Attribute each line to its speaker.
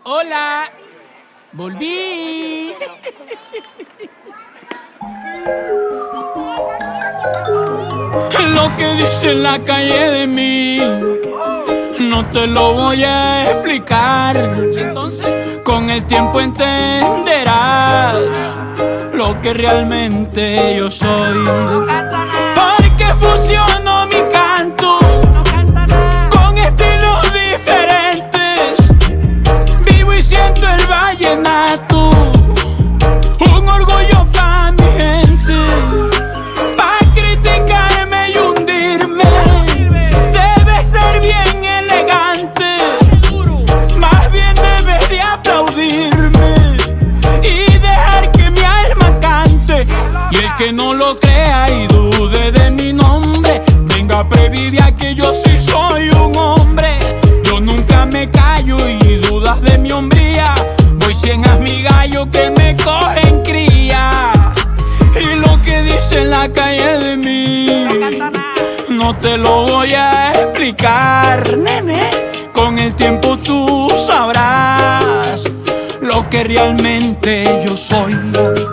Speaker 1: Hola, volví. Lo que dice en la calle de mí no te lo voy a explicar. ¿Y entonces? Con el tiempo entenderás lo que realmente yo soy. Porque fusiono mi canto con estilos diferentes. Vivo y siento el vallenato, un orgullo para mi gente. Pa' criticarme y hundirme debes ser bien elegante. Más bien debes de aplaudirme y dejar que mi alma cante. Y el que no lo crea y dude de mi nombre, venga a previvir que yo sí soy un hombre. Yo nunca me callo y dudas de mi hombría. Voy 100 a mi gallo que me cogen cría. Y lo que dice en la calle de mí no te lo voy a explicar, nene. Con el tiempo tú sabrás lo que realmente yo soy.